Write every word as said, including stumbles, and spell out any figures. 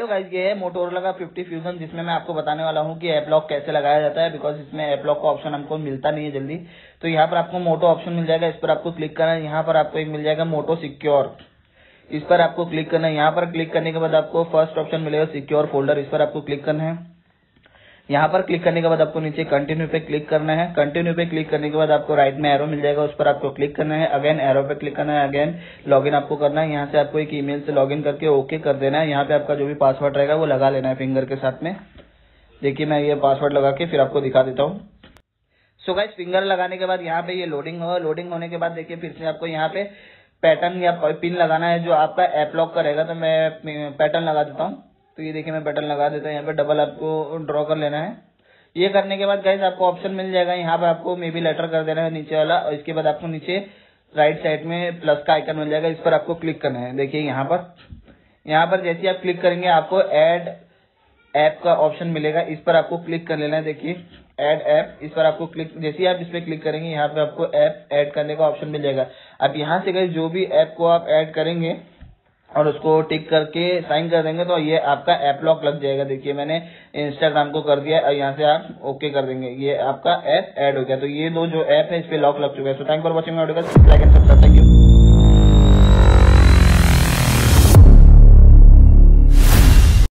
Guys ये है Motorola का फिफ्टी फ्यूजन, जिसमें मैं आपको बताने वाला हूँ कि ऐप लॉक कैसे लगाया जाता है, बिकॉज इसमें ऐप लॉक का ऑप्शन हमको मिलता नहीं है जल्दी। तो यहाँ पर आपको मोटो ऑप्शन मिल जाएगा, इस पर आपको क्लिक करना है। यहाँ पर आपको एक मिल जाएगा मोटो सिक्योर, इस पर आपको क्लिक करना है। यहाँ पर क्लिक करने के बाद आपको फर्स्ट ऑप्शन मिलेगा सिक्योर फोल्डर, इस पर आपको क्लिक करना है। यहाँ पर क्लिक करने के बाद आपको नीचे कंटिन्यू पे क्लिक करना है। कंटिन्यू पे क्लिक करने के बाद आपको राइट में एरो मिल जाएगा, उस पर आपको क्लिक करना है। अगेन एरो पे क्लिक करना है, अगेन लॉगिन आपको करना है। यहाँ से आपको एक ईमेल से लॉगिन करके ओके कर देना है। यहाँ पे आपका जो भी पासवर्ड रहेगा वो लगा लेना है फिंगर के साथ में। देखिए मैं ये पासवर्ड लगा के फिर आपको दिखा देता हूँ। सो गाइस फिंगर लगाने के बाद यहाँ पे ये लोडिंग होगा। लोडिंग होने के बाद देखिए फिर से आपको यहाँ पे पैटर्न या पिन लगाना है जो आपका ऐप लॉक का रहेगा। तो मैं पैटर्न लगा देता हूँ। तो ये देखिए मैं पैटर्न लगा देता हूँ। यहाँ पे डबल आपको ड्रॉ कर लेना है। ये करने के बाद गाइस आपको ऑप्शन मिल जाएगा, यहाँ पे आपको मे बी लेटर कर देना है नीचे वाला, और इसके बाद आपको नीचे राइट साइड में प्लस का आइकन मिल जाएगा, इस पर आपको क्लिक करना है। देखिए यहाँ पर यहाँ पर जैसे आप क्लिक करेंगे आपको ऐड ऐप का ऑप्शन मिलेगा, इस पर आपको क्लिक कर लेना है। देखिए ऐड ऐप, इस पर आपको क्लिक, जैसे आप इस पर क्लिक करेंगे यहाँ पे आपको ऐप ऐड करने का ऑप्शन मिल जाएगा। अब यहाँ से गाइस जो भी ऐप को आप ऐड करेंगे और उसको टिक करके साइन कर देंगे तो ये आपका ऐप लॉक लग जाएगा। देखिए मैंने इंस्टाग्राम को कर दिया और यहाँ से आप ओके कर देंगे, ये आपका ऐप ऐड हो गया। तो ये दो जो ऐप है इस पे लॉक लग चुका है। So thank for watching my video, thank you.